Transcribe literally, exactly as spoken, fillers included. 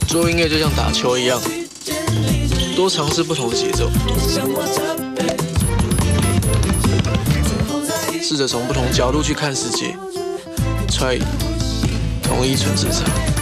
做音乐就像打球一样，多尝试不同的节奏，试着从不同角度去看世界，揣同一纯市场。